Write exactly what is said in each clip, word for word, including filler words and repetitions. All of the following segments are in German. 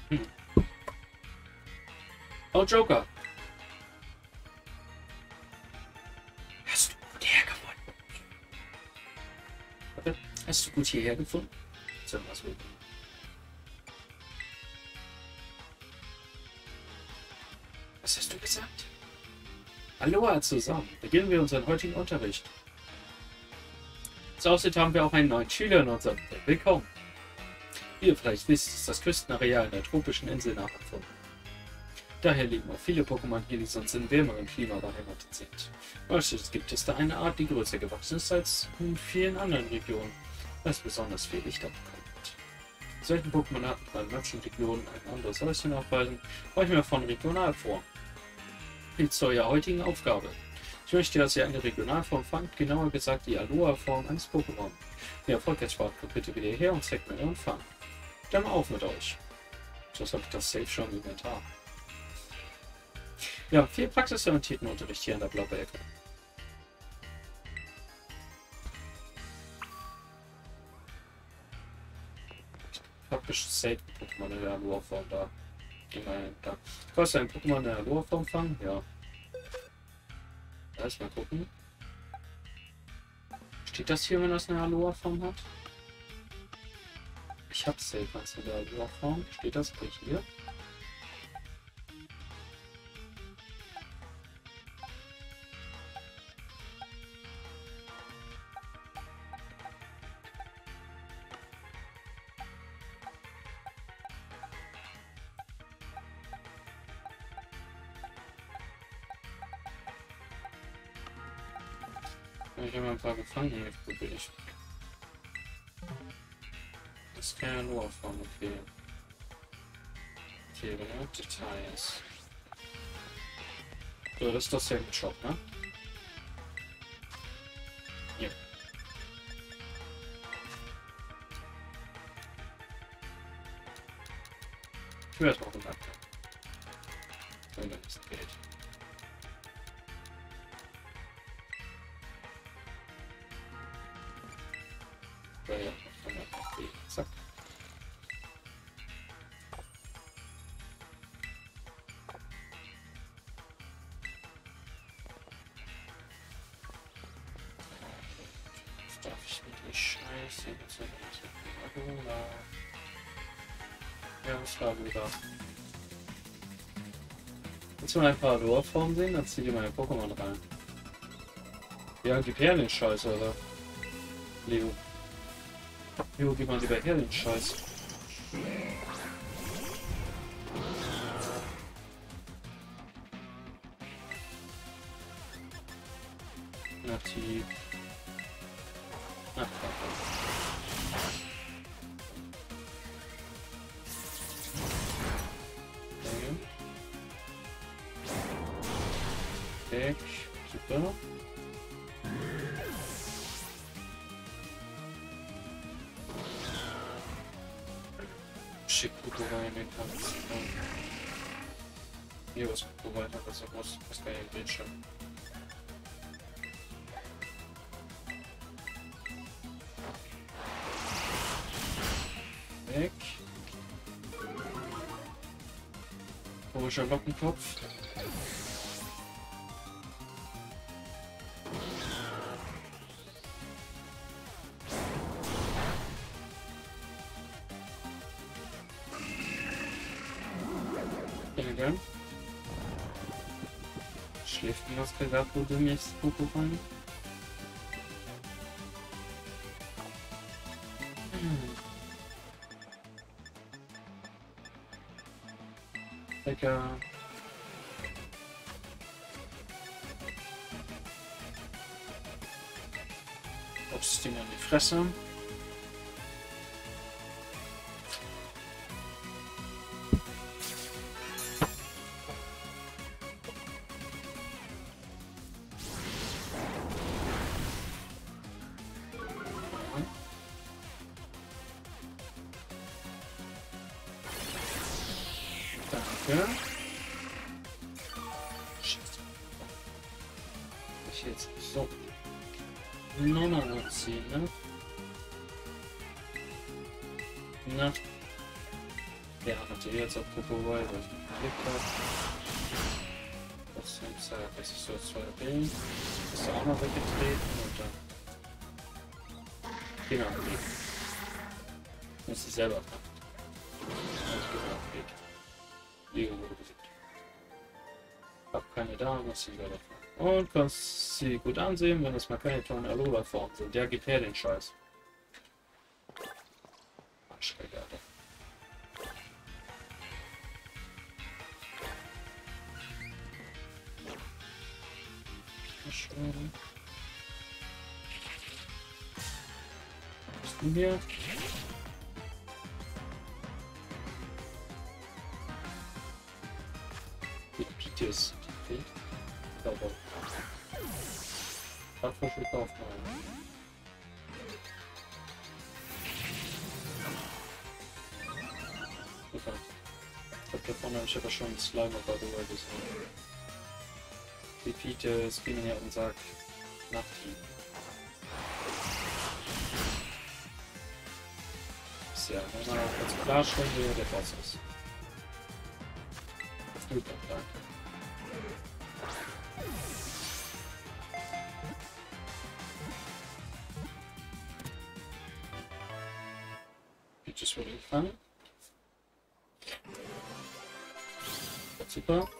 Hm. Oh, Joker. Hast du gut hergefunden? Warte, hast du gut hierher gefunden? So, was will ich? Was hast du gesagt? Aloha zusammen. Beginnen wir unseren heutigen Unterricht. Als Aussicht haben wir auch einen neuen Schüler in unserem Team. Willkommen. Wie ihr vielleicht wisst, ist das Küstenareal in der tropischen Insel nachempfunden. Daher leben auch viele Pokémon hier, die sonst in wärmeren Klima beheimatet sind. Meistens gibt es da eine Art, die größer gewachsen ist als in vielen anderen Regionen, was besonders viel Licht abbekommt. Selten Pokémon-Arten in manchen Regionen ein anderes Häuschen aufweisen, manchmal von Regionalform. Viel zu eurer heutigen Aufgabe. Ich möchte, dass ihr eine Regionalform fangt, genauer gesagt die Aloha-Form eines Pokémon. Wenn ihr erfolgreich spart, kommt bitte wieder her und zeigt mir euren Fang. Dann auf mit euch. So habe ich das safe schon im Inventar. Wir haben viel praxisorientierten Unterricht hier in der blauen Ecke. Ich habe selten Pokémon in der Aloha-Form da. Immerhin da. Kannst du ein Pokémon in der Aloha-Form fangen? Ja. Erstmal gucken. Steht das hier, wenn das eine Aloha-Form hat? Ich habe selten eins in der Aloha-Form. Steht das hier? Ich habe ein paar gefangen, ich probiere ich. Das ist keine Aloha-Form, okay. Okay, ne? Details. So, das ist das ja im Shop, ne? Ja. Ich will erstmal runter. Wenn das geht. Ja, ja, okay. Zack. Jetzt darf ich mit die Scheiße. Ja, was war wieder? Willst du mal ein paar Aloha-Formen sehen? Dann zieh dir meine Pokémon rein. Ja, gib her den Scheiß, oder? Leo. Jo, gib mal lieber her den Scheiß. Nativ. Ach, okay. Weg. Super. Schick Kuto rein, den kannst du. Hier was Kuto weiter, das muss, das kann ich im Bildschirm. Weg. Komischer Lockenkopf. Schläft mir was gesagt, wo du nächstes Pokémon rein? Lecker. Obst Ding an die Fresse. Danke. Scheiße. Ich jetzt so. Nummer ziehen, ne? Na. Ja, natürlich jetzt auch Popo, weil ich geklickt habe. Das ist ja, das ist so zwei B. Das ist auch noch weggetreten und dann. Genau, Weg. Muss ich selber machen. Und genau, Weg. Lego wurde besiegt. Hab keine da, muss sie selber machen. Und kannst sie gut ansehen, wenn das mal keine tollen Alola-Formen sind. Der gibt her den Scheiß. Arschgeige, Alter. Schön. Was ist denn hier? Die Pitis. Okay. Sauber. Radfrische Kaufmann. Super. Ich glaube, davon habe ich aber schon einen Slimer bei der Welt gesehen. Die Pitis gehen her und sagt, nach ihm. Ja, wenn man auch ganz klarstellen will, der Boss ist. Das tut auch danke. Pitis wurde gefangen. Super.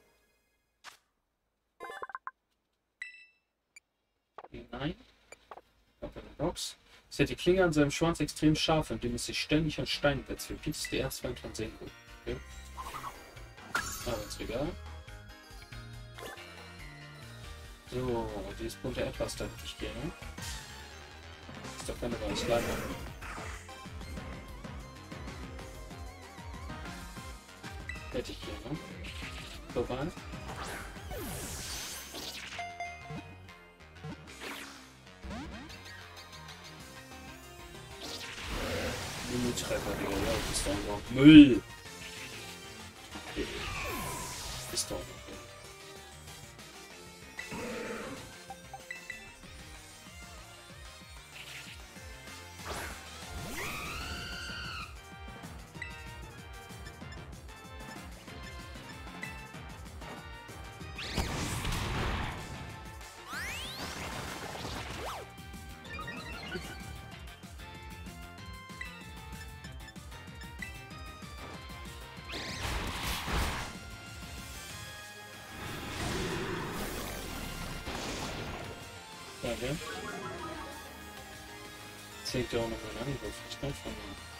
Nein. Auf eine Box. Es hat die Klinge an seinem Schwanz extrem scharf, indem es sich ständig an Stein wetzt. Für Pitis die Erstfeind von Senku. Okay. Aber ist egal. So, dieses bunte Etwas, da hätte ich gerne. Ist doch keine Weise Slime. Hätte ich gerne. Vorbei. Treffer, Digga, ja, das ist doch noch Müll. Okay. Ist doch noch Müll. Danke. Zählt ja auch noch einen Angriff, ich kann von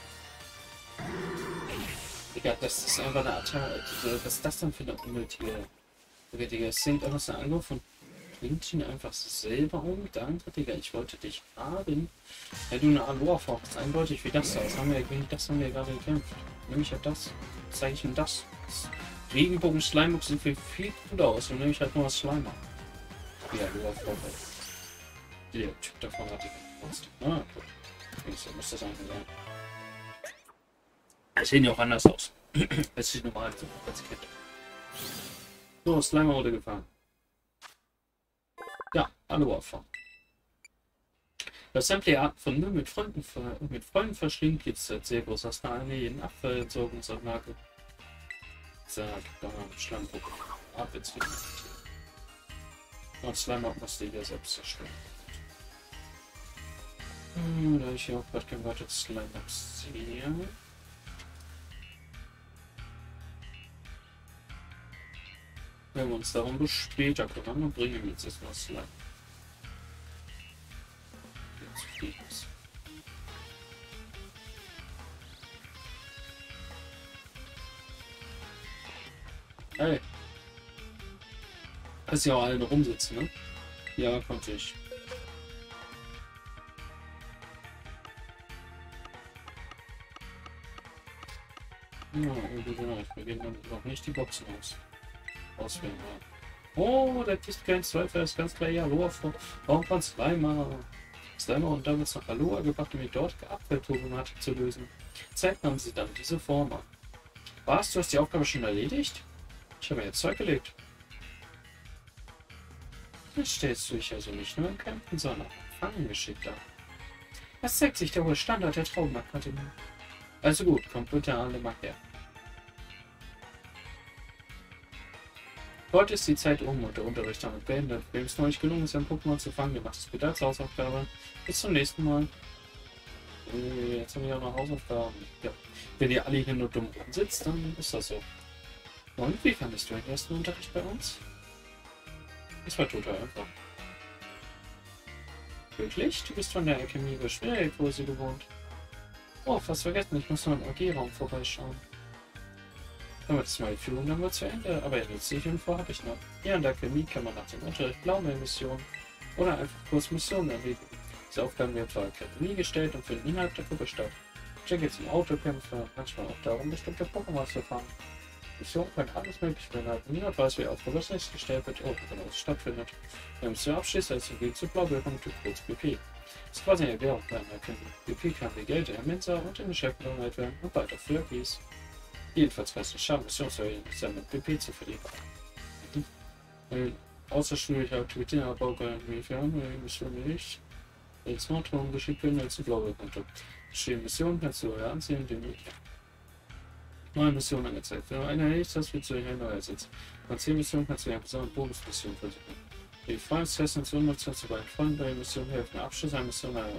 ihm. Digga, das ist einfach eine Attacke. Was ist das denn für eine unnötige. Digga, Digga, es sinkt einfach so einen Angriff und bringt ihn einfach selber um. Danke, Digga, ich wollte dich haben. Ja, du eine Aloha-Form, das ist eindeutig wie das da. Das haben wir, das haben wir gerade gekämpft. Nämlich halt das. Zeige ich ihm das. das Regenbogen Slimebox sieht viel, viel cooler aus und nämlich halt nur als Slimer. Ja, Aloha-Form. Der Typ davon hat die genutzt. Ah, gut. So muss das einfach sein. Es sehen ja auch anders aus. Es sieht normal so als Kind. So, Slimer wurde gefahren. Ja, Aloha Form. Das sämtliche Arten von Müll mit Freunden, mit Freunden verschlingt gibt es seit sehr groß. Hast du eine jeden Abfallentsorgungsanlage? Sag, da Schlammbruch. Abwärtsfliegen. Und Slimer musst du dir selbst zerstören. Hm, da ich hier auch gerade kein weiteres Slime sehe. Wenn wir uns darum bis später kümmern und bringen jetzt erstmal Slime. Der zufrieden ist. Hey. Kannst ja auch alle rumsitzen, ne? Ja, konnte ich. Ja, genau, wir gehen dann noch nicht die Boxen aus. Auswählen. Oh, der ist kein Zweifel, ist ganz klar ja Aloha Raum von Slimer. Slimer und damals nach Aloha gebracht, um die dortige Abfallproblematik zu lösen. Zeit nahmen sie dann diese Form an. Was? Du hast die Aufgabe schon erledigt? Ich habe mir jetzt Zeug gelegt. Jetzt stellst du dich also nicht nur im Kämpfen, sondern auch Fangen geschickt an. Das zeigt sich der hohe Standard der Traubenakademie. Also gut, kommt bitte alle mal her. Heute ist die Zeit um und der Unterricht damit beendet. Wem es neulich gelungen ist, ein Pokémon zu fangen, der macht es bitte als Hausaufgabe. Bis zum nächsten Mal. Äh, Jetzt haben wir auch noch Hausaufgaben. Ja. Wenn ihr alle hier nur dumm sitzt, dann ist das so. Und wie fandest du den ersten Unterricht bei uns? Es war total einfach. Wirklich? Du bist von der Alchemie über Schwierigkeitskurse gewohnt. Oh, fast vergessen, ich muss noch im A G-Raum vorbeischauen. Damit ist meine Führung dann wohl zu Ende, aber eine nützliche Info habe ich noch. Hier an der Alchemie kann man nach dem Unterricht Blaumeer-Missionen oder einfach kurz Missionen erledigen. Diese Aufgaben werden zur Akademie gestellt und finden innerhalb der Gruppe statt. Hier geht es um Autokämpfe und manchmal auch darum, bestimmte Pokémon zu fangen. Mission kann alles möglich beinhalten. Niemand weiß, wie Aufgabe das nächste gestellt wird oder genau es stattfindet. Wenn es zu abschließt, als es geht zu Blaubeerpunkte, kurz B P. Das ist quasi eine Währung bei einer Erkennung. B P kann wie Geld in Mensa und in Geschäften donniert werden und weiter für Keys. Jedenfalls weiß ich, Missionsreihe nicht sein, mit B P zu verlieren. Mhm. Außerschulische Aktivitäten abbaubar inwiefern, Mission nicht. Wenn Smartphone geschickt werden, als zu Blaubeerpunkte. Bestehende Missionen kannst du euer ansehen, den Weg. Neue Mission angezeigt. Wenn du eine erledigt hast, wird du eine neue ersetzt. Bei zehn Missionen kannst du eine besondere Bonusmission versuchen. Die Freundestests und Zonen-Missionen zu beiden Freunden bei der Mission helfen. Abschluss einer Mission erreichen.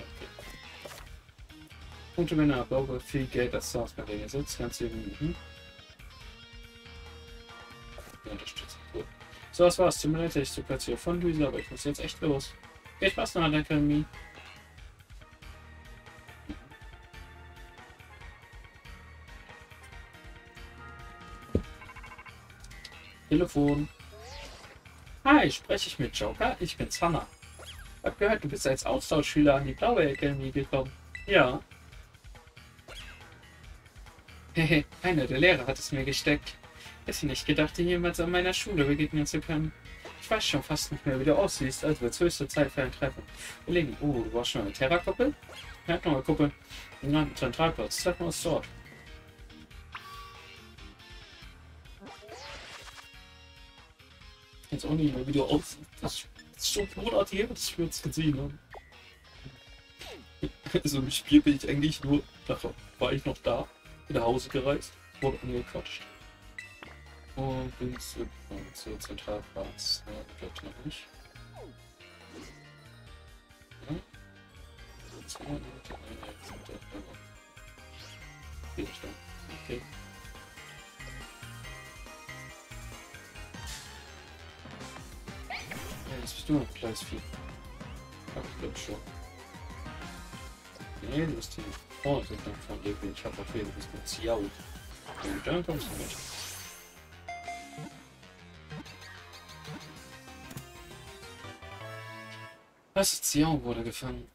Punkte, wenn er aber viel Geld als Source bei der ersetzt, kannst du eben. Mhm. Unterstützen. Gut. So, das war's. Tut mir leid, dass ich so plötzlich von Luisa, aber ich muss jetzt echt los. Viel Spaß noch an der Akademie. Telefon. Hi, spreche ich mit Joker? Ich bin's, Hannah. Hab gehört, du bist als Austauschschüler an die Blaue Akademie gekommen. Ja. Hehe, einer der Lehrer hat es mir gesteckt. Hätte nicht gedacht, dir jemals an meiner Schule begegnen zu können. Ich weiß schon fast nicht mehr, wie du aussiehst, also wird es höchste Zeit für ein Treffen. Überlegen, oh, du warst schon eine Terra-Kuppel? Ja, noch eine Kuppel. Nein, Zentralplatz, treffen wir uns dort. Jetzt auch nicht mehr, wie du aussiehst. Das ist schon monatlich, das ich jetzt gesehen habe. Also im Spiel bin ich eigentlich nur, davor war ich noch da, bin nach Hause gereist, wurde angequatscht. Und bin zu, zu Zentralplatz. Ja, vielleicht noch nicht. Ja. Okay. Ja, jetzt bist du noch Gleis vier. Ja, ich glaube schon. Nee, du bist hier. Oh, das ist dann von dir. Ich habe auf jeden Fall mit Ziao. Und dann kommst du nicht. Was ist Ziao wurde gefangen?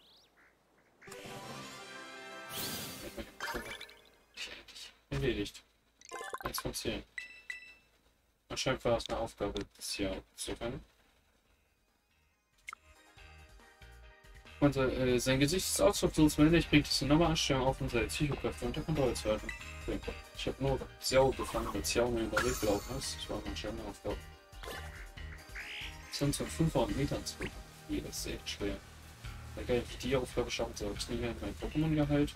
Erledigt. Jetzt kommt's hier. Anscheinend war es eine Aufgabe, Ziao zu fangen. Und, äh, sein Gesicht ist ausdruckslos, bringt es eine nochmal Anstellung auf, um seine Psychokräfte unter Kontrolle zu halten. Ich habe nur Ziao gefangen, weil Ziao mir über den Weg gelaufen ist. Das war anscheinend eine Aufgabe. Sonst von fünfhundert Metern zurück. Nee, das ist echt schwer. Weil geil, wie die Aufgabe schaffen soll, ich nicht mehr mein Pokémon-Gehalt.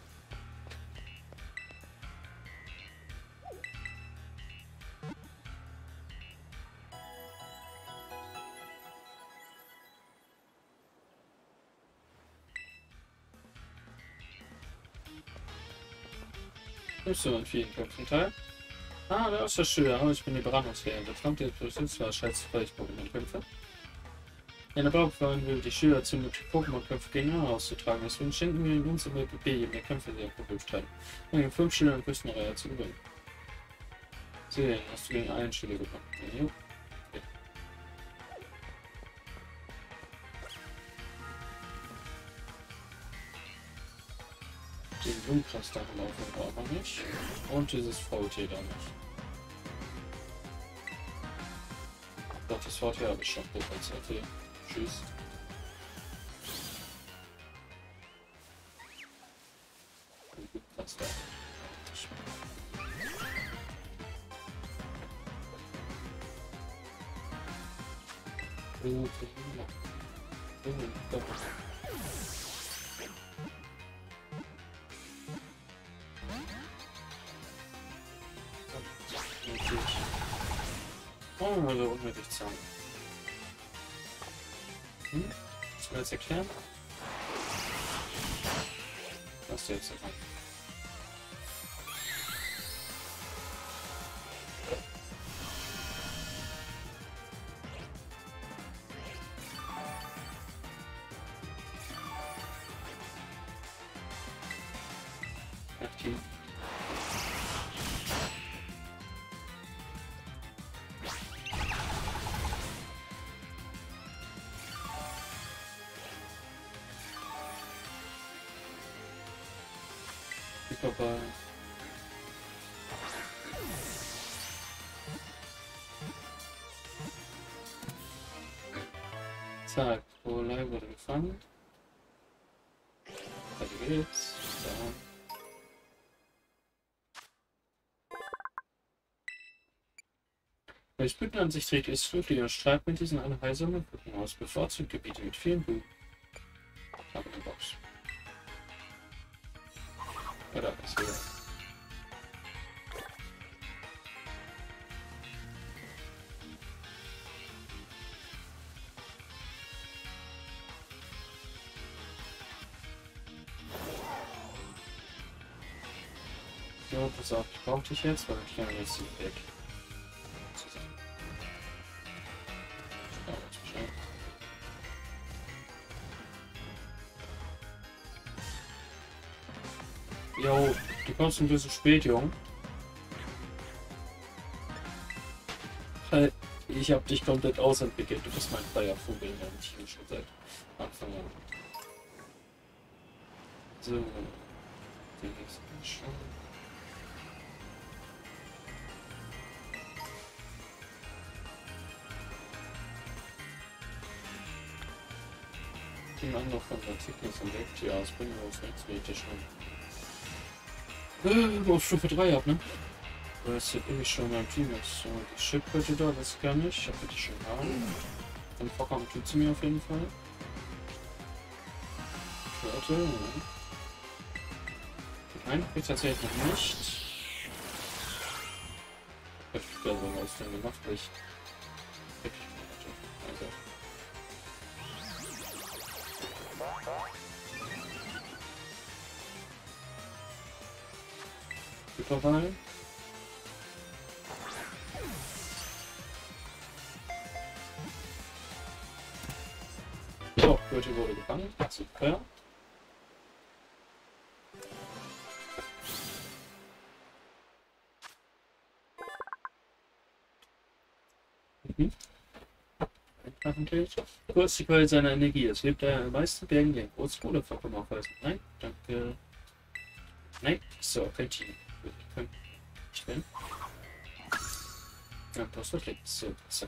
Nimmst du an vielen Köpfen teil? Ah, da ist das Schüler, aber ich bin die Beratungslehrerin. Der Fremde jetzt besitzt war scheiß vielleicht Pokémon-Kämpfe. Ja, der Blauplan will die Schüler zu Pokémon-Kämpfe gegeneinander auszutragen. Deswegen schenken wir ihnen uns im P P, je mehr Kämpfe sie erprobt haben. Um den fünf Schülern größten Reihe zu gewinnen. Sehen, hast du gegen einen Schüler gewonnen. Ja, okay. Den Blumenkranz da gelaufen braucht man nicht. Und dieses Faultier da nicht. Doch, das Faultier habe ich schon als okay. Tschüss. Da. Oh, also unnötig Zeit. Hm? Willst du mir jetzt erklären? Was du jetzt davon? Aktiv. Vorbei. Zack, Polei wurde gefangen. Da geht's. Da. Wenn es Blüten an sich trägt, ist flüchtig und strahlt mit diesen eine heilsame Blüten aus. Bevorzugt Gebiete mit vielen Blüten. Aber eine Box. Oder ist wieder. So, pass auf, ich brauche dich jetzt, weil ich kann jetzt weg. Zusammen. Ja, jetzt Bescheid. Jo, du kommst ein bisschen spät, Jung. Ich hab dich komplett ausentwickelt. Du bist mein freier Vogel in deinem Team schon seit Anfang an. So, den nächsten schon. Den anderen von der Thickness und Welt, ja, das bringen wir uns nichts richtig schon. Äh, auf Stufe drei ab, ne? Das ist ja ewig schon mein Team ist. So, die Schildkröte da, das kann ich. Ich habe die schon haben. Dann Vorkommen tut sie mir auf jeden Fall. Warte, ja. Nein, jetzt tatsächlich noch nicht. Ich hab da so was denn gemacht, weil ich. Also. Überall. So, Kröte wurde gefangen. Super. Mhm. Kurz die Quelle seiner Energie. Es lebt der meiste Bergen, die ein großes Kohlevorkommen aufweisen. Nein, danke. Nein, so, kein Team. Ich bin. Ja, das wird liegt. So, zack.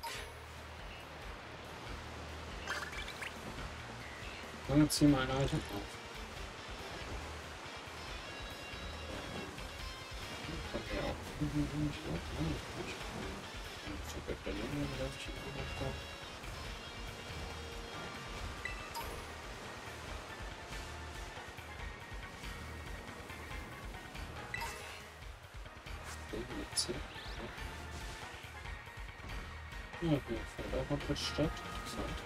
Und jetzt ziehen wir eine Item auf. Kann der auch. Ja, hier fällt auch noch mit statt. Interessant.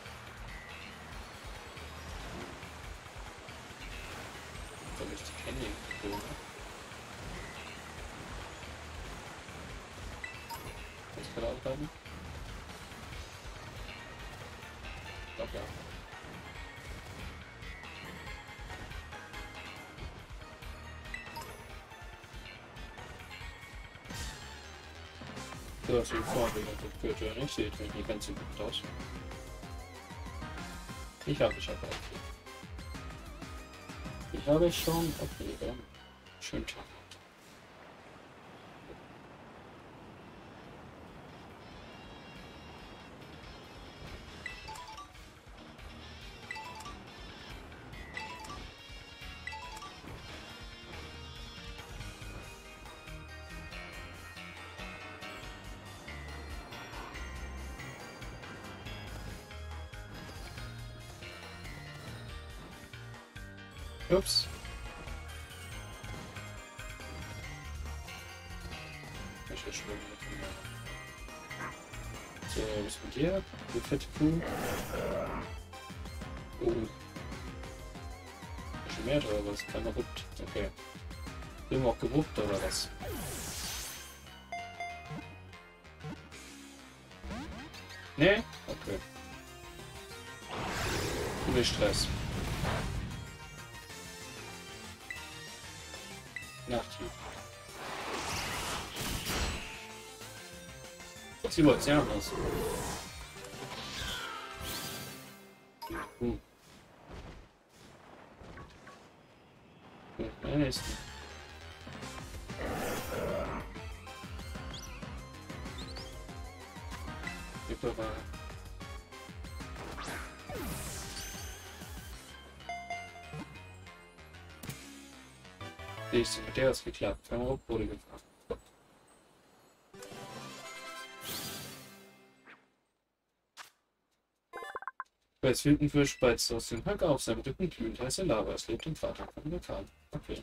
Soll ich die Candy holen? Kannst du gerade aufbleiben? Ich glaube ja. So, das ist vorne wieder die Tür nicht. Sieht nicht ganz so gut aus. Ich habe schon okay. Ich habe schon okay, dann schönen Tag. Ups. Ich verschwinde mit mir. So, was ist mit dir? Du fette Kuh. Oh. Schon mehr oder was? Keiner ruppt. Okay. Sind wir auch gewuppt oder was? Nee? Okay. Ohne Stress. Nachttief. Sie wollte es ja anders. Hm. Der nächste. Überall. Nächste, mit der hat es geklappt. Kein Ruck wurde gefahren. Als Wildenfisch speizt aus dem Hack auf seinem Rücken glühend heiße Lava. Es lebt im Vater von Vulkan. Okay.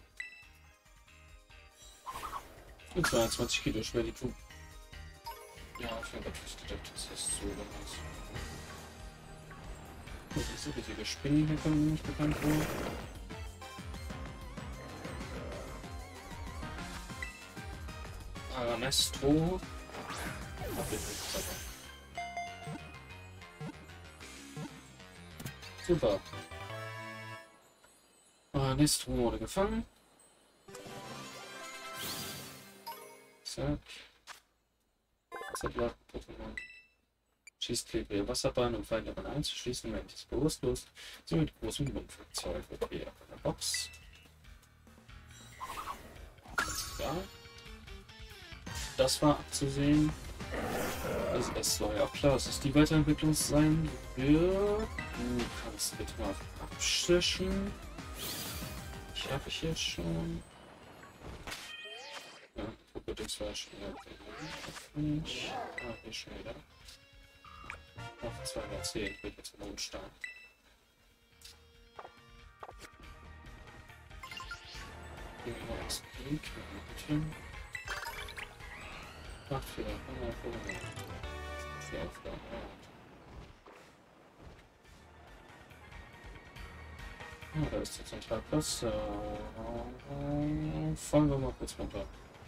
Und zweiundzwanzig Kilo schwer die Kuh. Ja, ich habe etwas gedacht, das ist so was. Das ist so riesige Spinnen, hier kommen nicht bekannt vor. Aramestro. Hab ich nicht dabei. Super. Aramestro wurde gefangen. Zack. Wasserblatt-Pokémon. Schießt Klebrier Wasserbahn, um Feinde daran einzuschließen, wenn es bewusstlos so mit großem Rundflugzeug. Okay, ab in der Box. Ja. Das war abzusehen. Also es war ja auch klar, dass es die Weiterentwicklung sein wird. Du kannst bitte mal abstischen. Ich habe ich jetzt schon. Ja, das war schon nicht. Ah, hier schon wieder. Auf zweihundertzehn geht jetzt Mondstein. Hier noch das Pink mit dem Macht Fehler. Sehr Aufgaben. Ja, da ist der Zentralplatz. Äh, fallen wir mal kurz runter.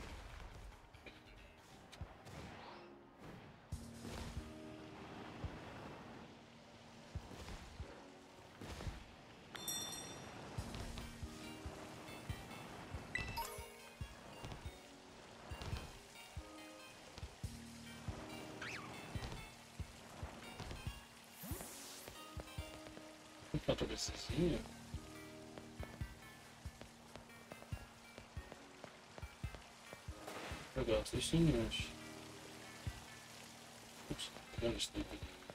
Ich glaube, das ist hier. Ja, ich sehe nicht. Ups, kann ich nicht.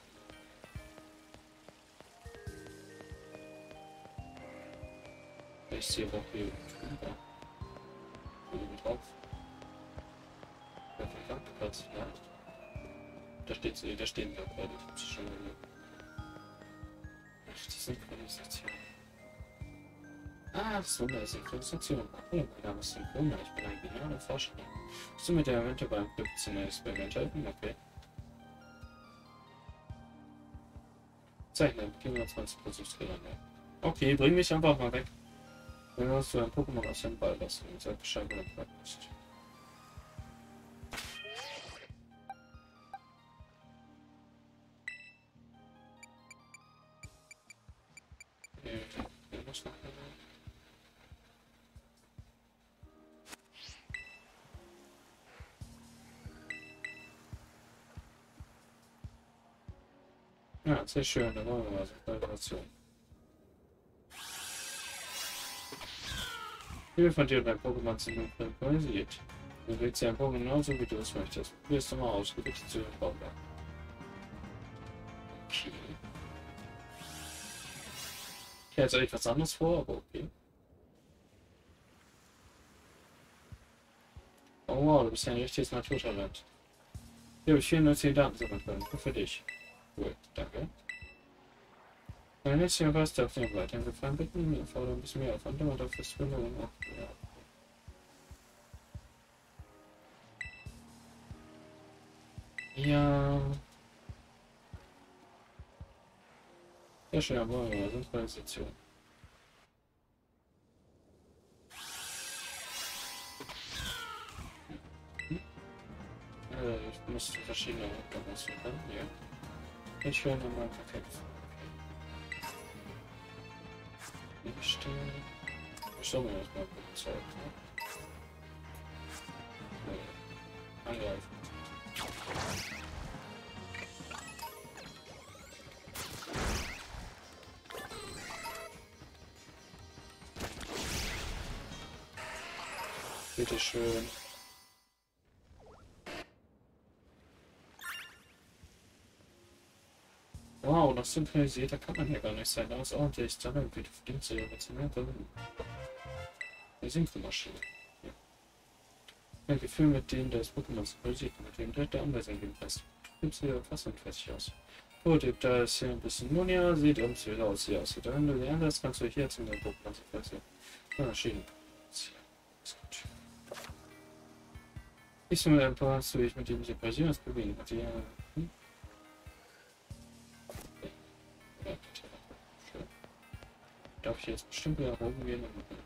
Ich sehe auch hier drüber. Oben drauf. Ja, vom Campingplatz vielleicht. Da steht sie, da stehen wir gerade. Ich hab's schon gesehen. Ach, die Synchronisation. Ah, so eine Synchronisation. Oh, mein Name ist Synchrona. Ich bin ein genialer Forscher. Musst du mit der Evente beim Glück zum Experiment helfen? Okay. Zeichnen. Gehen wir zwanzig Versuchsräder. Okay, bring mich einfach mal weg. Wenn du ein Pokémon aus dem Ball lassen und sag Bescheid, wenn du bereit bist. Ja, sehr schön, dann machen wir mal so eine Operation. Viele von dir und dein Pokémon sind nun synchronisiert. Du willst ja ein Pokémon genauso wie du es möchtest. Probierst du mal aus, du gibst zu den Baumberg. Okay. Ich hätte jetzt etwas anderes vor, aber okay. Oh wow, du bist ja ein richtiges Naturtalent. Hier habe ich vierhundertzehn Daten sammeln können. Nur für dich. Cool, danke. Wenn jetzt hier was darf dir weiterhin gefallen bitten, mir fordern ein bisschen mehr Aufwand, aber dafür ist Belohnung auch. Ja. Ja. Sehr schön, aber Synchronisation. Hm? Äh, ich muss verschiedene Orte aussuchen. Ja. Ich höre nochmal perfekt. Ich stehe. Ich soll mir erstmal Zeug, ne? Angreifen. Bitte schön. Wow, noch synchronisierter kann man ja gar nicht sein. Da ist ordentlich sammeln, wie die Dingse jetzt mehr drin. Eine Synchromaschine. Ja. Ein Gefühl, mit dem das Pokémon synchronisiert, mit dem direkt der Anweisung gepasst. Gibt sie ja fast unfertig aus. Prototyp, da ist hier ein bisschen nun ja, sieht irgendwie wieder aus hier aus. Wenn du lernst, kannst du hier zum Pokémon synchronisieren. Maschinen. Ich soll mir ein paar so ich mit dem synchronisieren, das bewegen. Mit der, hm? Ja, schön. Darf ich jetzt bestimmt wieder rumgehen?